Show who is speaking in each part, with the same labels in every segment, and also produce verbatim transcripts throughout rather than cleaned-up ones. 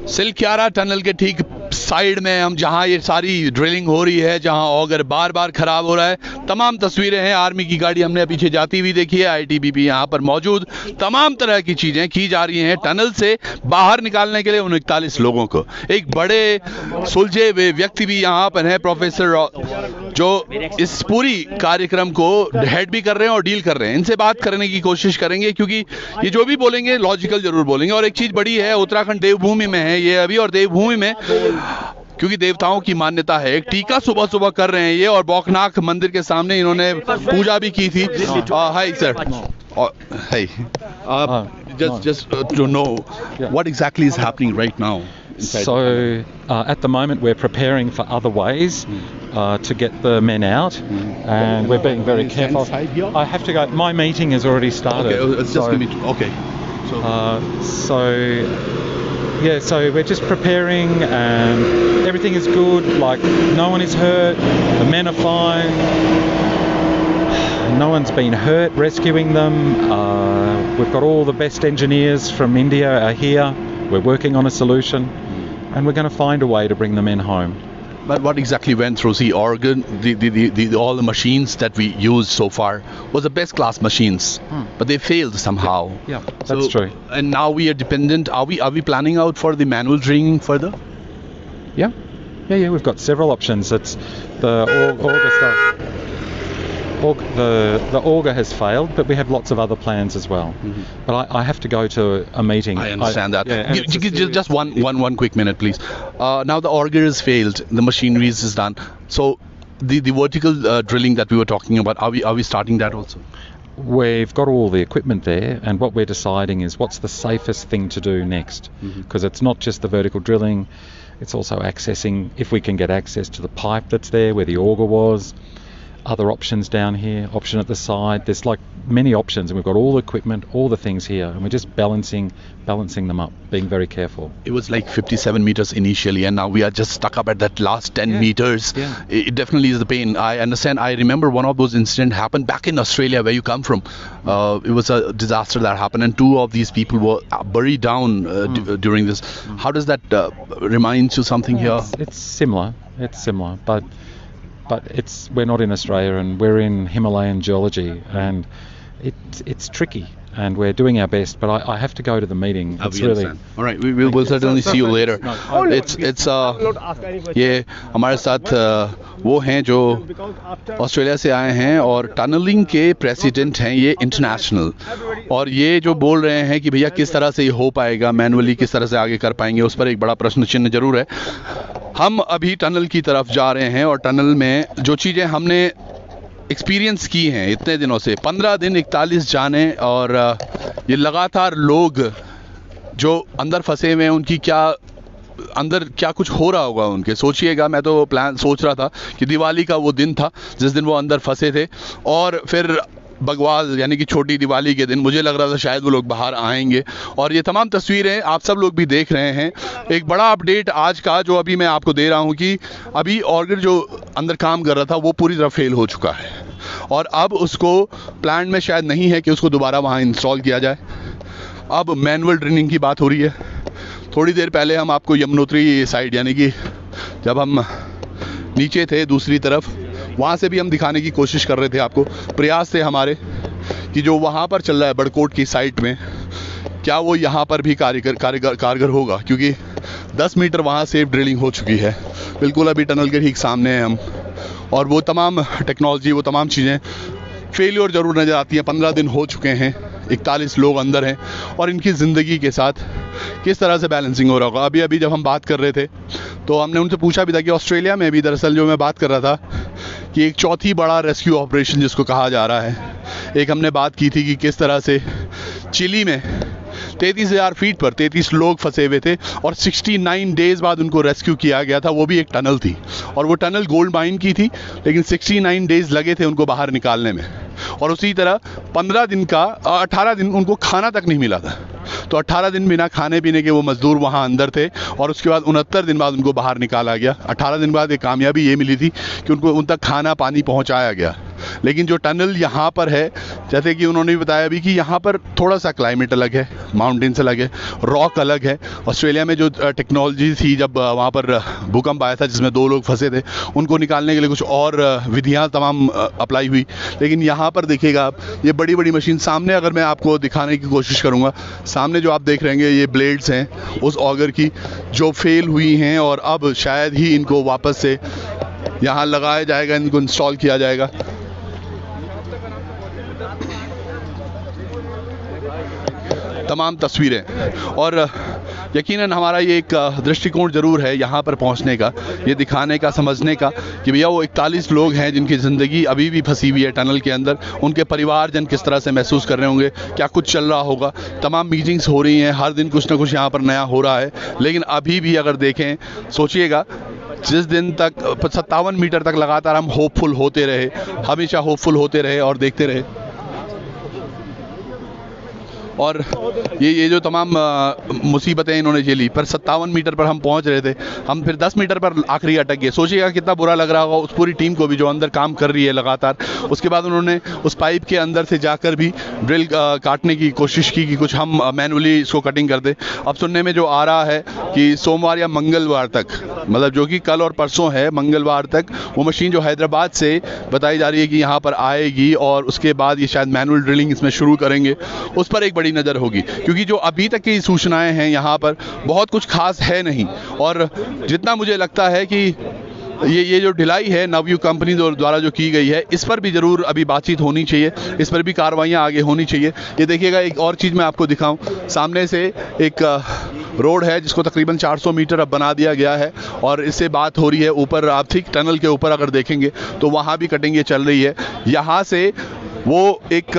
Speaker 1: Silkyara tunnel के ठीक side में हम जहां ये सारी ड्रिलिंग हो रही है, जहां ऑगर बार बार खराब हो रहा है, तमाम तस्वीरें हैं। आर्मी की गाड़ी हमने पीछे जाती हुई देखी है, आईटीबीपी यहां पर मौजूद, तमाम तरह की चीजें की जा रही हैं टनल से बाहर निकालने के लिए उन इकतालीस लोगों को। एक बड़े सुलझे हुए व्यक्ति भी यहां पर हैं, प्रोफेसर, जो इस पूरी कार्यक्रम को हेड भी कर रहे हैं और डील कर रहे हैं। इनसे बात करने की कोशिश करेंगे क्योंकि ये जो भी बोलेंगे लॉजिकल जरूर बोलेंगे। और एक चीज बड़ी है, उत्तराखंड देवभूमि में है ये अभी, और देवभूमि में क्योंकि देवताओं की मान्यता है, एक टीका सुबह सुबह कर रहे हैं ये, और बौखनाक मंदिर के सामने इन्होंने पूजा भी की थी। Hi sir, hi, just just uh, to know what exactly is happening right now.
Speaker 2: So uh, at the moment we're preparing for other ways uh, to get the men out, and we're being very careful. I have to go. My meeting has already started.
Speaker 1: Okay, it's just
Speaker 2: so,
Speaker 1: gonna be okay. So,
Speaker 2: uh, so yeah, so we're just preparing, and everything is good. Like no one is hurt. The men are fine. No one's been hurt rescuing them. Uh, we've got all the best engineers from India are here. We're working on a solution, and we're going to find a way to bring the men home.
Speaker 1: but what exactly went through? See, organ, the, the, the, the, all the machines that we used so far was the best class machines, hmm. but they failed somehow.
Speaker 2: Yeah, that's
Speaker 1: so,
Speaker 2: true.
Speaker 1: And now we are dependent. Are we are we planning out for the manual drilling further?
Speaker 2: Yeah, yeah, yeah. We've got several options. It's the auger stuff. The the auger has failed, but we have lots of other plans as well. Mm-hmm. But I, I have to go to a meeting.
Speaker 1: I understand I, that.
Speaker 2: Yeah,
Speaker 1: G- just, just, just one, one, one quick minute, please. Uh, now the auger has failed. The machinery is done. So the the vertical uh, drilling that we were talking about, are we are we starting that also?
Speaker 2: We've got all the equipment there, and what we're deciding is what's the safest thing to do next. Because mm-hmm. it's not just the vertical drilling; it's also accessing, if we can get access to the pipe that's there where the auger was. Other options down here, option at the side. There's like many options, and we've got all the equipment, all the things here, and we're just balancing balancing them up, being very careful.
Speaker 1: It was like fifty-seven meters initially, and now we are just stuck up at that last ten
Speaker 2: yeah.
Speaker 1: meters.
Speaker 2: Yeah.
Speaker 1: It, it definitely is the pain. I understand. I remember one of those incidents happened back in Australia, where you come from. Uh, it was a disaster that happened, and two of these people were buried down uh, mm. d- during this. Mm. How does that uh, remind you something
Speaker 2: yeah,
Speaker 1: here?
Speaker 2: It's, it's similar. It's similar, but. But it's we're not in Australia, and we're in Himalayan geology, and it's it's tricky, and we're doing our best. But I, I have to go to the meeting.
Speaker 1: Oh,
Speaker 2: it's really
Speaker 1: all right. We will we'll certainly see you later. No, it's it's uh ये हमारे साथ वो हैं जो Australia से आए हैं और टनलिंग के प्रेसिडेंट हैं ये इंटरनेशनल, और ये जो बोल रहे हैं कि भैया किस तरह से ये हो पाएगा, मैनुअली किस तरह से आगे कर पाएंगे, उस पर एक बड़ा प्रश्न चिन्ह जरूर है। हम अभी टनल की तरफ जा रहे हैं, और टनल में जो चीज़ें हमने एक्सपीरियंस की हैं इतने दिनों से, पंद्रह दिन इकतालीस जाने, और ये लगातार लोग जो अंदर फंसे हुए हैं उनकी क्या अंदर क्या कुछ हो रहा होगा उनके। सोचिएगा, मैं तो प्लान सोच रहा था कि दिवाली का वो दिन था जिस दिन वो अंदर फंसे थे, और फिर बगवाल यानी कि छोटी दिवाली के दिन मुझे लग रहा था शायद वो लोग बाहर आएंगे। और ये तमाम तस्वीरें आप सब लोग भी देख रहे हैं। एक बड़ा अपडेट आज का जो अभी मैं आपको दे रहा हूं कि अभी ऑर्गन जो अंदर काम कर रहा था वो पूरी तरह फेल हो चुका है, और अब उसको प्लान में शायद नहीं है कि उसको दोबारा वहाँ इंस्टॉल किया जाए। अब मैनुअल ड्रिलिंग की बात हो रही है। थोड़ी देर पहले हम आपको यमुनोत्री साइड यानी कि जब हम नीचे थे दूसरी तरफ, वहाँ से भी हम दिखाने की कोशिश कर रहे थे आपको। प्रयास थे हमारे कि जो वहाँ पर चल रहा है बड़कोट की साइट में, क्या वो यहाँ पर भी कारगर कारगर कारगर होगा, क्योंकि दस मीटर वहाँ सेफ ड्रिलिंग हो चुकी है। बिल्कुल अभी टनल के ठीक सामने हैं हम, और वो तमाम टेक्नोलॉजी, वो तमाम चीज़ें फेलियर ज़रूर नज़र आती हैं। पंद्रह दिन हो चुके हैं, इकतालीस लोग अंदर हैं, और इनकी ज़िंदगी के साथ किस तरह से बैलेंसिंग हो रहा होगा। अभी अभी जब हम बात कर रहे थे तो हमने उनसे पूछा भी था कि ऑस्ट्रेलिया में भी दरअसल जो मैं बात कर रहा था कि एक चौथी बड़ा रेस्क्यू ऑपरेशन जिसको कहा जा रहा है, एक हमने बात की थी कि किस तरह से चिली में तैंतीस हज़ार फीट पर तैंतीस लोग फंसे हुए थे, और उनहत्तर डेज बाद उनको रेस्क्यू किया गया था। वो भी एक टनल थी, और वो टनल गोल्ड माइन की थी, लेकिन उनहत्तर डेज लगे थे उनको बाहर निकालने में। और उसी तरह पंद्रह दिन का अठारह दिन उनको खाना तक नहीं मिला था, तो अठारह दिन बिना खाने पीने के वो मजदूर वहाँ अंदर थे, और उसके बाद उनहत्तर दिन बाद उनको बाहर निकाला गया। अठारह दिन बाद एक कामयाबी ये मिली थी कि उनको उन तक खाना पानी पहुँचाया गया। लेकिन जो टनल यहाँ पर है, जैसे कि उन्होंने बताया अभी कि यहाँ पर थोड़ा सा क्लाइमेट अलग है, माउंटेन्स अलग है, रॉक अलग है। ऑस्ट्रेलिया में जो टेक्नोलॉजी थी जब वहाँ पर भूकंप आया था जिसमें दो लोग फंसे थे, उनको निकालने के लिए कुछ और विधियाँ तमाम अप्लाई हुई। लेकिन यहाँ पर देखिएगा आप, ये बड़ी बड़ी मशीन सामने अगर मैं आपको दिखाने की कोशिश करूँगा, सामने जो आप देख रहे हैं ये ब्लेड्स हैं उस ऑगर की जो फेल हुई हैं और अब शायद ही इनको वापस से यहाँ लगाया जाएगा, इनको इंस्टॉल किया जाएगा। तमाम तस्वीरें और यकीनन हमारा ये एक दृष्टिकोण ज़रूर है यहाँ पर पहुँचने का, ये दिखाने का, समझने का कि भैया वो इकतालीस लोग हैं जिनकी ज़िंदगी अभी भी फंसी हुई है टनल के अंदर, उनके परिवारजन किस तरह से महसूस कर रहे होंगे, क्या कुछ चल रहा होगा। तमाम मीटिंग्स हो रही हैं, हर दिन कुछ ना कुछ यहाँ पर नया हो रहा है। लेकिन अभी भी अगर देखें, सोचिएगा जिस दिन तक सत्तावन मीटर तक लगातार हम होपफुल होते रहे, हमेशा होपफुल होते रहे और देखते रहे, और ये ये जो तमाम मुसीबतें इन्होंने झेली, पर सत्तावन मीटर पर हम पहुंच रहे थे, हम फिर दस मीटर पर आखिरी अटक गए। सोचिएगा कितना बुरा लग रहा होगा उस पूरी टीम को भी जो अंदर काम कर रही है लगातार। उसके बाद उन्होंने उस पाइप के अंदर से जाकर भी ड्रिल काटने की कोशिश की कि कुछ हम मैनुअली इसको कटिंग कर दें। अब सुनने में जो आ रहा है कि सोमवार या मंगलवार तक, मतलब जो कि कल और परसों है, मंगलवार तक वो मशीन जो हैदराबाद से बताई जा रही है कि यहाँ पर आएगी और उसके बाद ये शायद मैनुअल ड्रिलिंग इसमें शुरू करेंगे, उस पर एक बड़ी नज़र होगी। क्योंकि जो अभी तक की सूचनाएं हैं यहाँ पर बहुत कुछ खास है नहीं, और जितना मुझे लगता है कि ये ये जो ढिलाई है नवयुग कंपनी द्वारा जो की गई है, इस पर भी ज़रूर अभी बातचीत होनी चाहिए, इस पर भी कार्रवाइयाँ आगे होनी चाहिए। ये देखिएगा, एक और चीज़ मैं आपको दिखाऊं, सामने से एक रोड है जिसको तकरीबन चार सौ मीटर अब बना दिया गया है और इससे बात हो रही है ऊपर, आप ठीक टनल के ऊपर अगर देखेंगे तो वहाँ भी कटिंग चल रही है। यहाँ से वो एक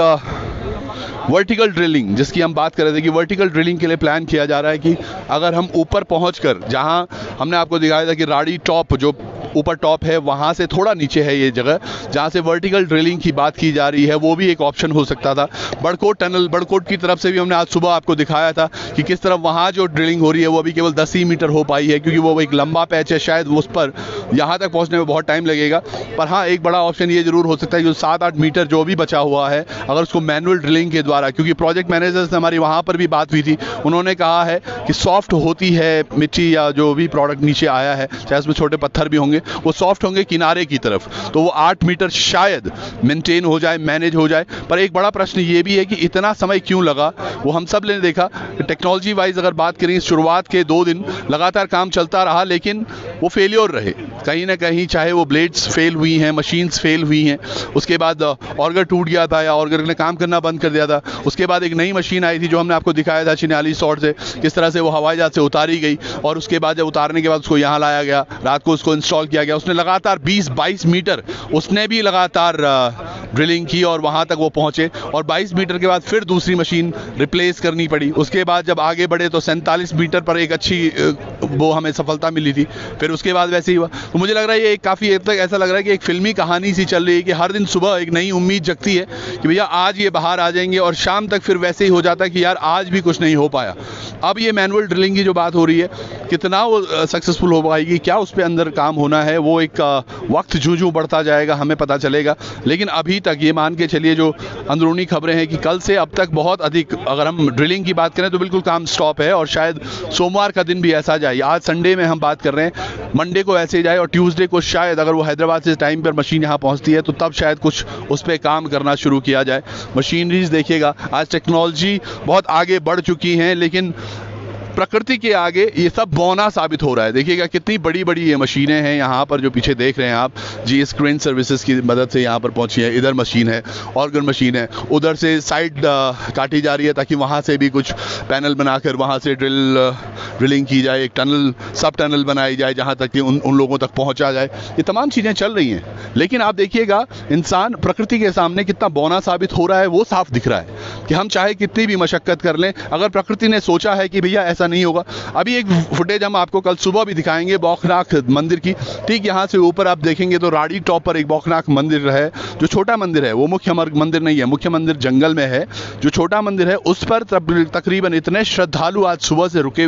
Speaker 1: वर्टिकल ड्रिलिंग जिसकी हम बात कर रहे थे कि वर्टिकल ड्रिलिंग के लिए प्लान किया जा रहा है कि अगर हम ऊपर पहुंचकर, जहां हमने आपको दिखाया था कि राड़ी टॉप जो ऊपर टॉप है वहां से थोड़ा नीचे है ये जगह जहां से वर्टिकल ड्रिलिंग की बात की जा रही है, वो भी एक ऑप्शन हो सकता था। बड़कोट टनल, बड़कोट की तरफ से भी हमने आज सुबह आपको दिखाया था कि किस तरफ वहां जो ड्रिलिंग हो रही है वो अभी केवल दस ही मीटर हो पाई है, क्योंकि वो एक लंबा पैच है, शायद उस पर यहाँ तक पहुँचने में बहुत टाइम लगेगा। पर हाँ, एक बड़ा ऑप्शन ये जरूर हो सकता है जो सात आठ मीटर जो भी बचा हुआ है, अगर उसको मैनुअल ड्रिलिंग के द्वारा, क्योंकि प्रोजेक्ट मैनेजर से हमारी वहाँ पर भी बात हुई थी, उन्होंने कहा है कि सॉफ्ट होती है मिट्टी या जो भी प्रोडक्ट नीचे आया है, चाहे उसमें छोटे पत्थर भी होंगे, वो सॉफ्ट होंगे किनारे की तरफ, तो वो आठ मीटर शायद मेंटेन हो जाए, मैनेज हो जाए। पर एक बड़ा प्रश्न ये भी है कि इतना समय क्यों लगा। वो हम सब ने देखा टेक्नोलॉजी वाइज अगर बात करें, शुरुआत के दो दिन लगातार काम चलता रहा लेकिन वो फेलियर रहे कहीं ना कहीं, चाहे वो ब्लेड्स फेल हुई हैं, मशीन्स फेल हुई हैं, उसके बाद ऑर्गर टूट गया था या ऑर्गर ने काम करना बंद कर दिया था। उसके बाद एक नई मशीन आई थी जो हमने आपको दिखाया था छिन्यालीस सौ से, किस तरह से वो हवाई जहाज से उतारी गई और उसके बाद जब उतारने के बाद उसको यहाँ लाया गया, रात को उसको इंस्टॉल किया गया। उसने लगातार बीस बाईस मीटर उसने भी लगातार ड्रिलिंग की और वहां तक वो पहुंचे, और बाईस मीटर के बाद फिर दूसरी मशीन रिप्लेस करनी पड़ी। उसके बाद जब आगे बढ़े तो सैंतालीस मीटर पर एक अच्छी वो हमें सफलता मिली थी। फिर उसके बाद वैसे ही हुआ। तो मुझे लग रहा है ये काफ़ी हद तक ऐसा लग रहा है कि एक फिल्मी कहानी सी चल रही है कि हर दिन सुबह एक नई उम्मीद जगती है कि भैया आज ये बाहर आ जाएंगे, और शाम तक फिर वैसे ही हो जाता है कि यार आज भी कुछ नहीं हो पाया। अब ये मैनुअल ड्रिलिंग की जो बात हो रही है, कितना वो सक्सेसफुल हो पाएगी, क्या उस पर अंदर काम होना है, वो एक वक्त जूं जूं बढ़ता जाएगा हमें पता चलेगा। लेकिन अभी तक ये मान के चलिए जो अंदरूनी खबरें हैं कि कल से अब तक बहुत अधिक, अगर हम ड्रिलिंग की बात करें तो बिल्कुल काम स्टॉप है, और शायद सोमवार का दिन भी ऐसा जाए। आज संडे में हम बात कर रहे हैं, मंडे को ऐसे ही जाए और ट्यूसडे को शायद अगर वो हैदराबाद से टाइम पर मशीन यहाँ पहुँचती है तो तब शायद कुछ उस पर काम करना शुरू किया जाए। मशीनरीज देखिएगा, आज टेक्नोलॉजी बहुत आगे बढ़ चुकी हैं लेकिन प्रकृति के आगे ये सब बौना साबित हो रहा है। देखिएगा कितनी बड़ी बड़ी ये मशीनें हैं यहाँ पर जो पीछे देख रहे हैं आप, जी एस क्रेन सर्विसेज की मदद से यहाँ पर पहुँची है। इधर मशीन है, ऑर्गन मशीन है, उधर से साइड काटी जा रही है ताकि वहाँ से भी कुछ पैनल बनाकर वहाँ से ड्रिल ड्रिलिंग की जाए, एक टनल सब टनल बनाई जाए जहाँ तक कि उन उन लोगों तक पहुँचा जाए। ये तमाम चीज़ें चल रही हैं, लेकिन आप देखिएगा इंसान प्रकृति के सामने कितना बौना साबित हो रहा है, वो साफ दिख रहा है कि हम चाहे कितनी भी मशक्कत कर लें, अगर प्रकृति ने सोचा है कि भैया ऐसा नहीं होगा। अभी एक फुटेज हम आपको कल सुबह भी दिखाएंगे बौखनाक मंदिर की। ठीक यहाँ से ऊपर आप देखेंगे तो राड़ी टॉप पर एक बौखनाक मंदिर है, जो छोटा मंदिर है, वो मुख्य मंदिर नहीं है, मुख्य मंदिर जंगल में है। जो छोटा मंदिर है उस पर तकरीबन इतने श्रद्धालु आज सुबह से रुके हुए थे,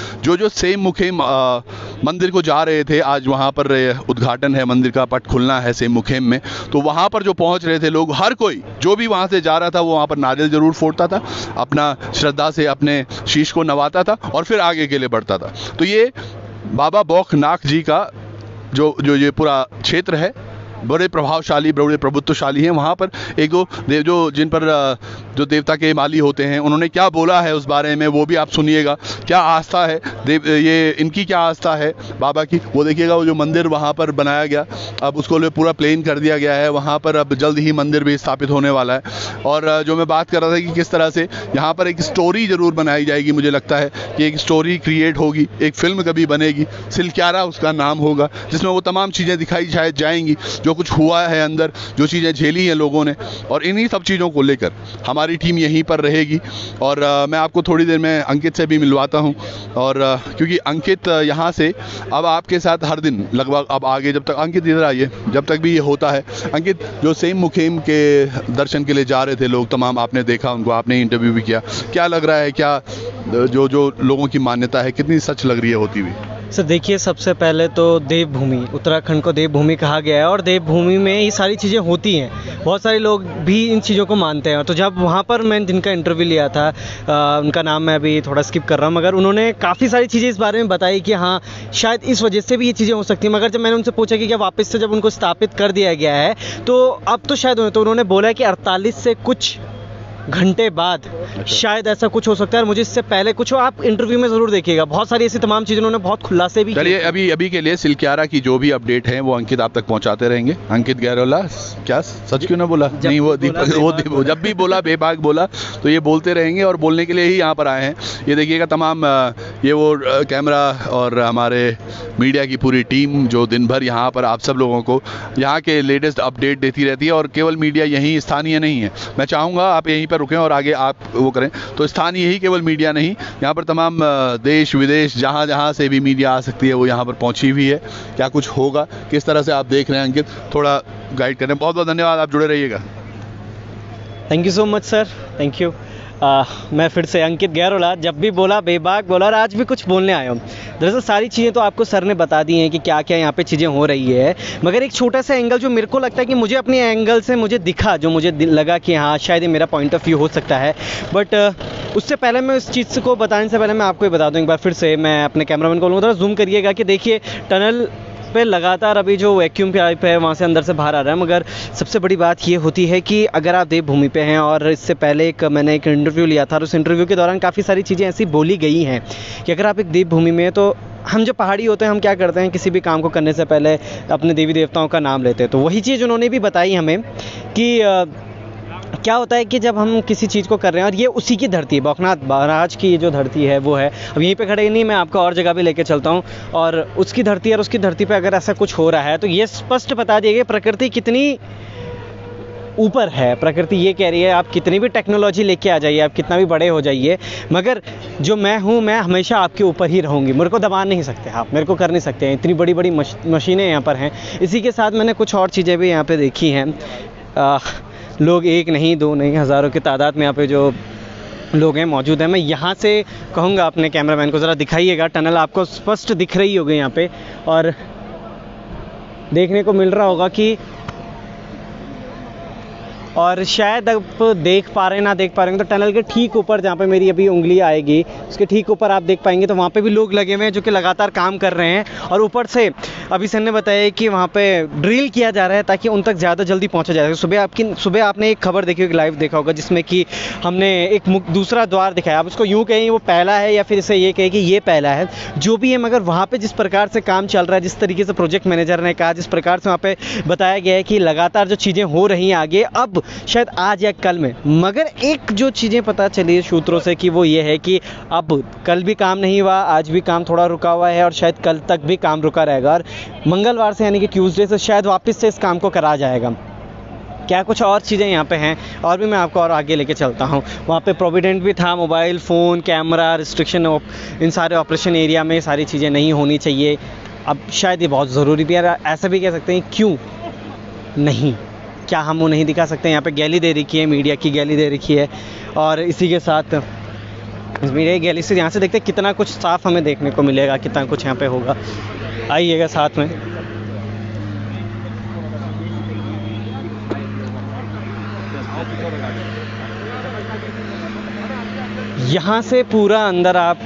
Speaker 1: जो जो सेम मुखेम मंदिर को जा रहे थे, आज वहाँ पर उद्घाटन है, मंदिर का पट खुलना है सेम मुखेम में, तो वहाँ पर जो पहुँच रहे थे लोग, हर कोई जो भी वहाँ से जा रहा था वो वहाँ पर नारियल ज़रूर फोड़ता था, अपना श्रद्धा से अपने शीश को नवाता था और फिर आगे के लिए बढ़ता था। तो ये बाबा बौखनाथ जी का जो जो ये पूरा क्षेत्र है, बड़े प्रभावशाली, बड़े प्रभुत्वशाली हैं। वहाँ पर एक दो देव जो जिन पर जो देवता के माली होते हैं, उन्होंने क्या बोला है उस बारे में वो भी आप सुनिएगा। क्या आस्था है देव, ये इनकी क्या आस्था है बाबा की, वो देखिएगा। वो जो मंदिर वहाँ पर बनाया गया, अब उसको पूरा प्लेन कर दिया गया है, वहाँ पर अब जल्द ही मंदिर भी स्थापित होने वाला है। और जो मैं बात कर रहा था कि किस तरह से यहाँ पर एक स्टोरी ज़रूर बनाई जाएगी, मुझे लगता है कि एक स्टोरी क्रिएट होगी, एक फिल्म कभी बनेगी, सिलक्यारा उसका नाम होगा, जिसमें वो तमाम चीज़ें दिखाई शायद जाएंगी जो कुछ हुआ है अंदर, जो चीज़ें झेली हैं लोगों ने। और इन्हीं सब चीज़ों को लेकर हमारी टीम यहीं पर रहेगी। और आ, मैं आपको थोड़ी देर में अंकित से भी मिलवाता हूं। और आ, क्योंकि अंकित यहाँ से अब आपके साथ हर दिन लगभग, अब आगे जब तक, अंकित इधर आइए, जब तक भी ये होता है। अंकित, जो सेम मुखेम के दर्शन के लिए जा रहे थे लोग तमाम, आपने देखा उनको, आपने इंटरव्यू भी किया, क्या लग रहा है, क्या जो जो लोगों की मान्यता है कितनी सच लग रही है होती हुई?
Speaker 3: सर देखिए, सबसे पहले तो देवभूमि, उत्तराखंड को देवभूमि कहा गया है और देवभूमि में ये सारी चीज़ें होती हैं। बहुत सारे लोग भी इन चीज़ों को मानते हैं। तो जब वहाँ पर मैंने जिनका इंटरव्यू लिया था, आ, उनका नाम मैं अभी थोड़ा स्किप कर रहा हूँ, मगर उन्होंने काफ़ी सारी चीज़ें इस बारे में बताई कि हाँ शायद इस वजह से भी ये चीज़ें हो सकती हैं। मगर जब मैंने उनसे पूछा कि क्या वापस से जब उनको स्थापित कर दिया गया है तो अब तो शायद, तो उन्होंने बोला है कि अड़तालीस से कुछ घंटे बाद शायद ऐसा कुछ हो सकता है। मुझे इससे पहले कुछ हो, आप इंटरव्यू में जरूर देखिएगा, बहुत सारी ऐसी तमाम चीज़ें उन्होंने बहुत खुलासे भी।
Speaker 1: चलिए अभी अभी के लिए सिलक्यारा की जो भी अपडेट है वो अंकित आप तक पहुंचाते रहेंगे। अंकित गहरोला, क्या सच क्यों ना बोला? नहीं, वो दीपक, वो दीपक जब भी बोला बेबाक बोला, तो ये बोलते रहेंगे और बोलने के लिए ही यहाँ पर आए हैं। ये देखिएगा तमाम, ये वो कैमरा और हमारे मीडिया की पूरी टीम जो दिन भर यहाँ पर आप सब लोगों को यहाँ के लेटेस्ट अपडेट देती रहती है। और केवल मीडिया यहीं स्थानीय नहीं है, मैं चाहूँगा आप यहीं रुकें और आगे आप वो करें। तो स्थानीय ही केवल मीडिया नहीं, यहाँ पर तमाम देश विदेश जहाँ जहाँ से भी मीडिया आ सकती है वो यहाँ पर पहुँची हुई है। क्या कुछ होगा, किस तरह से आप देख रहे हैं अंकित, थोड़ा गाइड करें। बहुत बहुत धन्यवाद, आप जुड़े रहिएगा।
Speaker 3: Thank you so much sir, thank you. आ, मैं फिर से अंकित गहरोला, जब भी बोला बेबाक बोला और आज भी कुछ बोलने आया हूँ। दरअसल सारी चीज़ें तो आपको सर ने बता दी हैं कि क्या क्या यहाँ पे चीज़ें हो रही है, मगर एक छोटा सा एंगल जो मेरे को लगता है कि मुझे अपने एंगल से मुझे दिखा, जो मुझे लगा कि हाँ शायद ये मेरा पॉइंट ऑफ व्यू हो सकता है। बट उससे पहले मैं उस चीज़ को बताने से पहले मैं आपको ये बता दूँ एक बार फिर से, मैं अपने कैमरामैन को बोलूँगा थोड़ा जूम करिएगा कि देखिए टनल पे लगातार अभी जो वैक्यूम पाइप है वहाँ से अंदर से बाहर आ रहा है। मगर सबसे बड़ी बात ये होती है कि अगर आप देवभूमि पे हैं, और इससे पहले एक मैंने एक इंटरव्यू लिया था और उस इंटरव्यू के दौरान काफ़ी सारी चीज़ें ऐसी बोली गई हैं कि अगर आप एक देवभूमि में, तो हम जो पहाड़ी होते हैं हम क्या करते हैं, किसी भी काम को करने से पहले अपने देवी देवताओं का नाम लेते हैं। तो वही चीज़ उन्होंने भी बताई हमें कि आ, क्या होता है कि जब हम किसी चीज़ को कर रहे हैं, और ये उसी की धरती है, बौखनाथ महाराज की ये जो धरती है वो है। अब यहीं पे खड़े नहीं, मैं आपको और जगह भी लेके चलता हूँ, और उसकी धरती और उसकी धरती पे अगर ऐसा कुछ हो रहा है तो ये स्पष्ट बता दिया गया प्रकृति कितनी ऊपर है। प्रकृति ये कह रही है आप कितनी भी टेक्नोलॉजी लेके आ जाइए, आप कितना भी बड़े हो जाइए, मगर जो मैं हूँ मैं हमेशा आपके ऊपर ही रहूँगी। मेरे को दबा नहीं सकते आप, मेरे को कर नहीं सकते। इतनी बड़ी बड़ी मश, मशीनें यहाँ पर हैं। इसी के साथ मैंने कुछ और चीज़ें भी यहाँ पर देखी हैं। लोग एक नहीं, दो नहीं, हज़ारों की तादाद में यहाँ पे जो लोग हैं मौजूद हैं। मैं यहाँ से कहूँगा अपने कैमरामैन को ज़रा दिखाइएगा, टनल आपको स्पष्ट दिख रही होगी यहाँ पे, और देखने को मिल रहा होगा कि, और शायद आप देख पा रहे हैं ना देख पा रहे हैं, तो टनल के ठीक ऊपर जहाँ पे मेरी अभी उंगली आएगी उसके ठीक ऊपर आप देख पाएंगे, तो वहाँ पे भी लोग लगे हुए हैं जो कि लगातार काम कर रहे हैं। और ऊपर से अभी सर ने बताया कि वहाँ पे ड्रिल किया जा रहा है ताकि उन तक ज़्यादा जल्दी पहुँचा जाए। सुबह आपकी सुबह आपने एक खबर देखी होगी, लाइव देखा होगा, जिसमें कि हमने एक दूसरा द्वार दिखाया। आप उसको यूँ कहें वो पहला है या फिर इसे ये कहें कि ये पहला है, जो भी है, मगर वहाँ पर जिस प्रकार से काम चल रहा है, जिस तरीके से प्रोजेक्ट मैनेजर ने कहा, जिस प्रकार से वहाँ पर बताया गया है कि लगातार जो चीज़ें हो रही हैं आगे, अब शायद आज या कल में, मगर एक जो चीज़ें पता चली सूत्रों से कि वो ये है कि अब कल भी काम नहीं हुआ, आज भी काम थोड़ा रुका हुआ है, और शायद कल तक भी काम रुका रहेगा, और मंगलवार से यानी कि ट्यूसडे से शायद वापस से इस काम को करा जाएगा। क्या कुछ और चीज़ें यहाँ पे हैं, और भी मैं आपको और आगे लेके चलता हूँ। वहाँ पे प्रोविडेंट भी था, मोबाइल फ़ोन, कैमरा, रिस्ट्रिक्शन, इन सारे ऑपरेशन एरिया में सारी चीज़ें नहीं होनी चाहिए। अब शायद ये बहुत ज़रूरी भी है, ऐसा भी कह सकते हैं क्यों नहीं, क्या हम वो नहीं दिखा सकते? यहाँ पे गैली दे रखी है, मीडिया की गैली दे रखी है, और इसी के साथ मेरे गैली से यहाँ से देखते हैं कितना कुछ साफ हमें देखने को मिलेगा, कितना कुछ यहाँ पे होगा। आइएगा साथ में। यहाँ से पूरा अंदर आप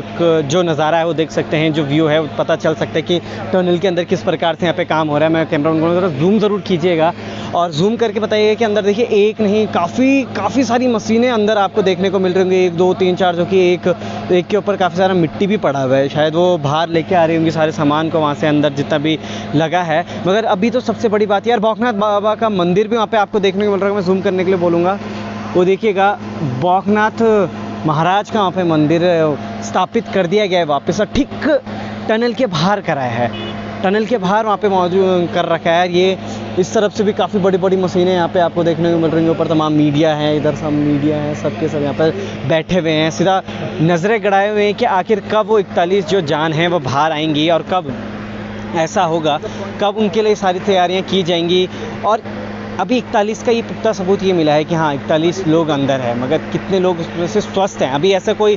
Speaker 3: जो नज़ारा है वो देख सकते हैं, जो व्यू है वो पता चल सकता है कि टनल के अंदर किस प्रकार से यहाँ पे काम हो रहा है। मैं कैमरा ज़रा जूम ज़रूर कीजिएगा और जूम करके बताइएगा कि अंदर देखिए एक नहीं काफ़ी काफ़ी सारी मशीनें अंदर आपको देखने को मिल रही होंगी, एक दो तीन चार, जो कि एक एक के ऊपर काफ़ी सारा मिट्टी भी पड़ा हुआ है। शायद वो बाहर लेके आ रही होंगी सारे सामान को वहाँ से, अंदर जितना भी लगा है। मगर अभी तो सबसे बड़ी बात यार, बौखनाथ बाबा का मंदिर भी वहाँ पर आपको देखने को मिल रहा है। मैं जूम करने के लिए बोलूँगा, वो देखिएगा बौखनाथ महाराज का वहाँ पे मंदिर स्थापित कर दिया गया है वापस, और ठीक टनल के बाहर कराया है, टनल के बाहर वहाँ पे मौजूद कर रखा है। ये इस तरफ से भी काफ़ी बड़ी बड़ी मशीनें यहाँ पे आपको देखने को मिल रही हैं। ऊपर तमाम मीडिया है, इधर सब मीडिया है, सबके सब यहाँ पर बैठे हुए हैं, सीधा नज़रें गड़ाए हुए हैं कि आखिर कब वो इकतालीस जो जान हैं वो बाहर आएंगी और कब ऐसा होगा, कब उनके लिए सारी तैयारियाँ की जाएंगी। और अभी इकतालीस का ये पुख्ता सबूत ये मिला है कि हाँ इकतालीस लोग अंदर है, मगर कितने लोग उसमें से स्वस्थ हैं अभी ऐसा कोई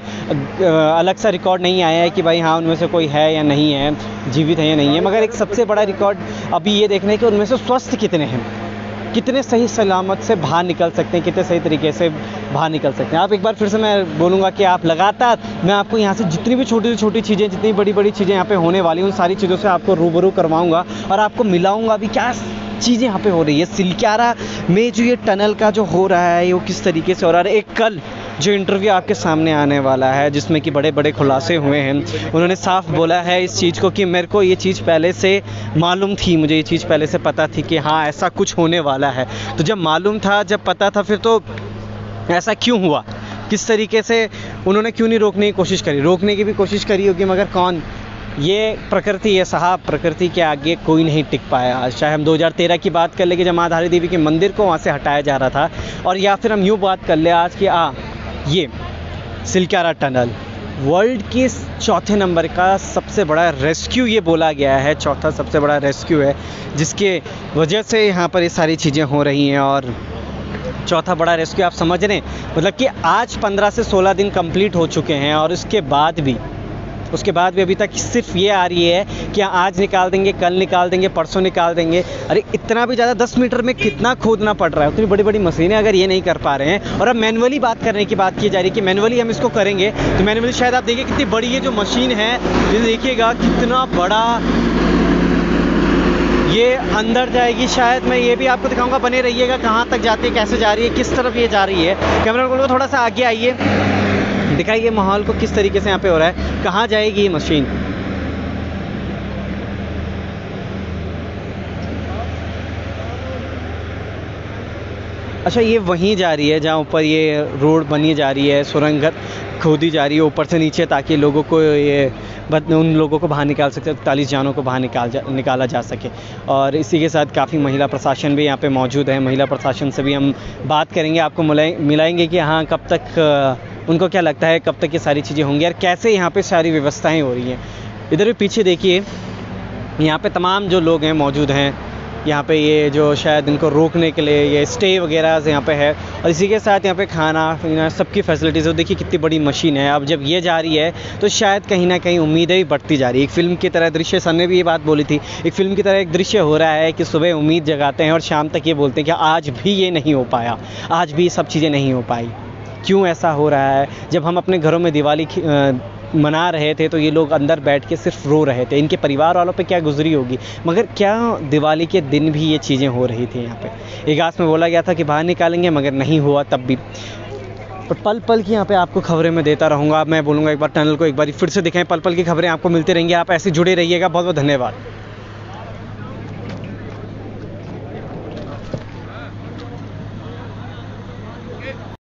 Speaker 3: अलग सा रिकॉर्ड नहीं आया है कि भाई हाँ उनमें से कोई है या नहीं है, जीवित है या नहीं है। मगर एक सबसे बड़ा रिकॉर्ड अभी ये देखना है कि उनमें से स्वस्थ कितने हैं, कितने सही सलामत से बाहर निकल सकते हैं, कितने सही तरीके से बाहर निकल सकते हैं। आप एक बार फिर से मैं बोलूँगा कि आप लगातार, मैं आपको यहाँ से जितनी भी छोटी छोटी चीज़ें, जितनी बड़ी बड़ी चीज़ें यहाँ पे होने वाली, उन सारी चीज़ों से आपको रूबरू करवाऊँगा और आपको मिलाऊँगा भी क्या चीज़ें यहाँ पे हो रही है। सिलक्यारा में जो ये टनल का जो हो रहा है वो किस तरीके से हो रहा है। एक कल जो इंटरव्यू आपके सामने आने वाला है जिसमें कि बड़े बड़े खुलासे हुए हैं, उन्होंने साफ बोला है इस चीज़ को कि मेरे को ये चीज़ पहले से मालूम थी, मुझे ये चीज़ पहले से पता थी कि हाँ ऐसा कुछ होने वाला है। तो जब मालूम था, जब पता था, फिर तो ऐसा क्यों हुआ, किस तरीके से उन्होंने क्यों नहीं रोकने की कोशिश करी, रोकने की भी कोशिश करी होगी मगर कौन, ये प्रकृति है साहब, प्रकृति के आगे कोई नहीं टिक पाया। आज चाहे हम दो हज़ार तेरह की बात कर ले कि जब माँ धारी देवी के मंदिर को वहाँ से हटाया जा रहा था, और या फिर हम यूँ बात कर ले आज कि आ ये सिलक्यारा टनल वर्ल्ड के चौथे नंबर का सबसे बड़ा रेस्क्यू ये बोला गया है, चौथा सबसे बड़ा रेस्क्यू है जिसके वजह से यहाँ पर ये सारी चीज़ें हो रही हैं। और चौथा बड़ा रेस्क्यू आप समझ रहे हैं, मतलब कि आज पंद्रह से सोलह दिन कंप्लीट हो चुके हैं और उसके बाद भी उसके बाद भी अभी तक सिर्फ ये आ रही है कि आज निकाल देंगे, कल निकाल देंगे, परसों निकाल देंगे। अरे इतना भी ज़्यादा, दस मीटर में कितना खोदना पड़ रहा है, उतनी बड़ी बड़ी मशीनें अगर ये नहीं कर पा रहे हैं। और अब मैनुअली बात करने की बात की जा रही है कि मैनुअली हम इसको करेंगे, तो मैनुअली शायद आप देखिए कितनी बड़ी ये जो मशीन है, ये देखिएगा कितना बड़ा ये अंदर जाएगी। शायद मैं ये भी आपको दिखाऊंगा, बने रहिएगा, कहाँ तक जाती है, कैसे जा रही है, किस तरफ ये जा रही है। कैमरा को थोड़ा सा आगे आइए, दिखाइए माहौल को किस तरीके से यहाँ पे हो रहा है, कहाँ जाएगी ये मशीन। अच्छा ये वहीं जा रही है जहाँ ऊपर ये रोड बनी जा रही है, सुरंग खोदी जा रही है ऊपर से नीचे, ताकि लोगों को ये उन लोगों को बाहर निकाल सकते, इकतालीस जानों को बाहर निकाल जा निकाला जा सके। और इसी के साथ काफ़ी महिला प्रशासन भी यहाँ पे मौजूद है, महिला प्रशासन से भी हम बात करेंगे, आपको मिलाएंगे कि हाँ कब तक उनको क्या लगता है, कब तक ये सारी चीज़ें होंगी और कैसे यहाँ पे सारी व्यवस्थाएं हो रही हैं। इधर भी पीछे देखिए, यहाँ पे तमाम जो लोग हैं मौजूद हैं, यहाँ पे ये जो शायद इनको रोकने के लिए ये स्टे वगैरह यहाँ पे है, और इसी के साथ यहाँ पे खाना पीना सबकी फैसिलिटीज़। देखिए कितनी बड़ी मशीन है। अब जब ये जा रही है तो शायद कहीं ना कहीं उम्मीदें भी बढ़ती जा रही है। एक फ़िल्म की तरह दृश्य, सर ने भी ये बात बोली थी, एक फ़िल्म की तरह एक दृश्य हो रहा है कि सुबह उम्मीद जगाते हैं और शाम तक ये बोलते हैं कि आज भी ये नहीं हो पाया, आज भी सब चीज़ें नहीं हो पाई। क्यों ऐसा हो रहा है? जब हम अपने घरों में दिवाली मना रहे थे तो ये लोग अंदर बैठ के सिर्फ रो रहे थे, इनके परिवार वालों पे क्या गुजरी होगी। मगर क्या दिवाली के दिन भी ये चीज़ें हो रही थी यहाँ पे। एक आस में बोला गया था कि बाहर निकालेंगे, मगर नहीं हुआ तब भी। और पल पल की यहाँ पे आपको खबरें मैं देता रहूँगा। मैं बोलूँगा एक बार टनल को एक बार फिर से दिखाएं, पल पल की खबरें आपको मिलती रहेंगी। आप ऐसे जुड़े रहिएगा। बहुत बहुत धन्यवाद।